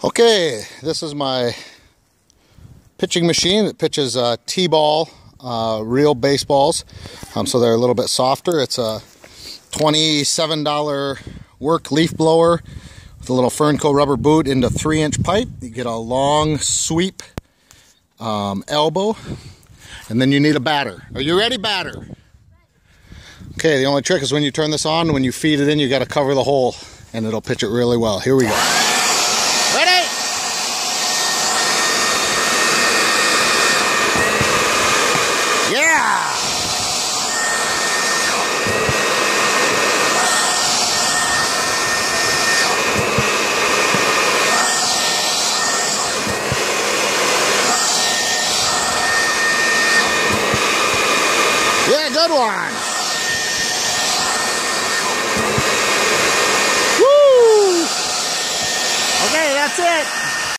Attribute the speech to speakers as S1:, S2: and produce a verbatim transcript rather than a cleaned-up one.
S1: Okay, this is my pitching machine that pitches uh, T-ball, uh, real baseballs. Um, so they're a little bit softer. It's a twenty-seven dollar Worx leaf blower with a little Fernco rubber boot into three inch pipe. You get a long sweep um, elbow, and then you need a batter. Are you ready, batter? Okay, the only trick is when you turn this on, when you feed it in, you got to cover the hole, and it'll pitch it really well. Here we go. Ready? Yeah! Yeah, good one. Woo! Okay, that's it.